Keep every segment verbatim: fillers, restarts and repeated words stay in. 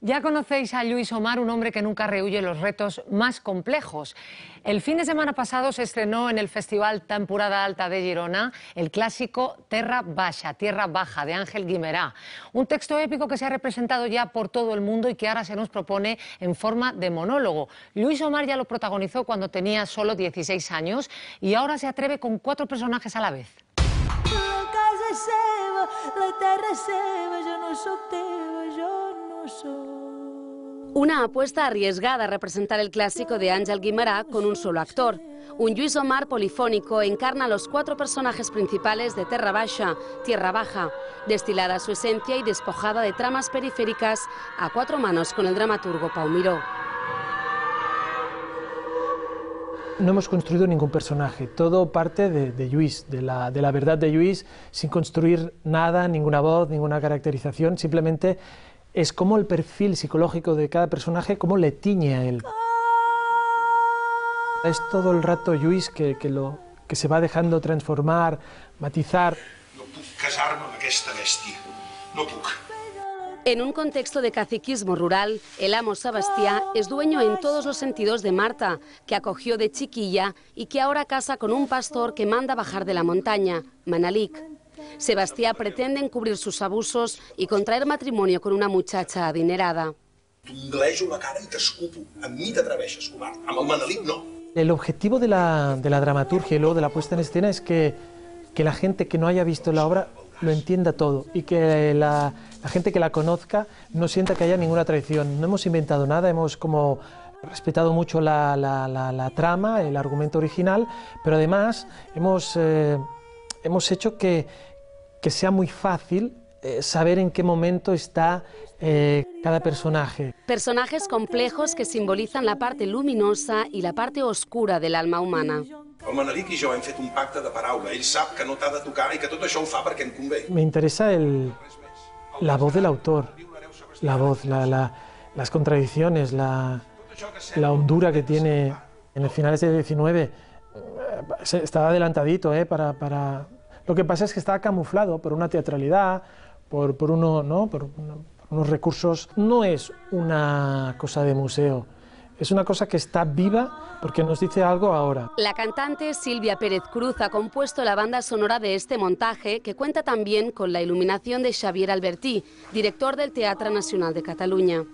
Ya conocéis a Lluís Omar, un hombre que nunca rehúye los retos más complejos. El fin de semana pasado se estrenó en el Festival Temporada Alta de Girona el clásico Terra Baixa, Tierra Baja, de Ángel Guimerà. Un texto épico que se ha representado ya por todo el mundo y que ahora se nos propone en forma de monólogo. Lluís Omar ya lo protagonizó cuando tenía solo dieciséis años y ahora se atreve con cuatro personajes a la vez. La casa és seva, la terra és seva, jo no soc teva, jo no soc. Una apuesta arriesgada a representar el clásico de Ángel Guimerà con un solo actor. Un Lluís Omar polifónico encarna a los cuatro personajes principales de Terra Baixa, Tierra Baja, destilada su esencia y despojada de tramas periféricas a cuatro manos con el dramaturgo Pau Miró. No hemos construido ningún personaje, todo parte de, de Lluís, de la, de la verdad de Lluís, sin construir nada, ninguna voz, ninguna caracterización, simplemente es como el perfil psicológico de cada personaje, cómo le tiñe a él. Es todo el rato Lluís que, que, lo, que se va dejando transformar, matizar. No puc casar-me amb aquesta bèstia, no puc. En un contexto de caciquismo rural, el amo Sebastià es dueño en todos los sentidos de Marta, que acogió de chiquilla y que ahora casa con un pastor que manda bajar de la montaña, Manelic. Sebastià pretende encubrir sus abusos y contraer matrimonio con una muchacha adinerada. T'onglejo la cara i t'escupo. Amb mi t'atreveixes, covard. Amb el Manelic no. El objetivo de la, de la dramaturgia y luego de la puesta en escena es que, que la gente que no haya visto la obra lo entienda todo y que la, la gente que la conozca no sienta que haya ninguna traición. No hemos inventado nada, hemos como respetado mucho la, la, la, la trama, el argumento original, pero además hemos, eh, hemos hecho que, que sea muy fácil eh, saber en qué momento está eh, cada personaje. Personajes complejos que simbolizan la parte luminosa y la parte oscura del alma humana. El Manelic i jo hem fet un pacte de paraula. Ell sap que no t'ha de tocar i que tot això ho fa perquè em convé. Me interesa el, la voz del autor, la voz, la, la, las contradicciones, la, la hondura que tiene en el final del diecinueve. Estaba adelantadito, ¿eh? para, para... Lo que pasa es que está camuflado por una teatralidad, por, por, uno, ¿no? por, una, por unos recursos. No es una cosa de museo. Es una cosa que está viva porque nos dice algo ahora. La cantante Silvia Pérez Cruz ha compuesto la banda sonora de este montaje, que cuenta también con la iluminación de Xavier Albertí, director del Teatre Nacional de Cataluña.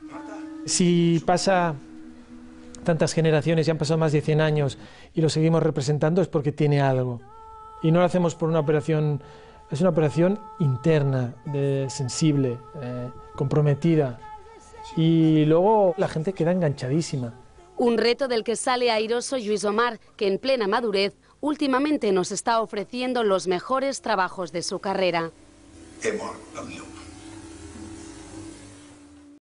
Si pasa tantas generaciones, ya han pasado más de cien años y lo seguimos representando, es porque tiene algo. Y no lo hacemos por una operación, es una operación interna, de, sensible, eh, comprometida. Y luego la gente queda enganchadísima. Un reto del que sale airoso Lluís Omar, que en plena madurez últimamente nos está ofreciendo los mejores trabajos de su carrera. He mort el llop.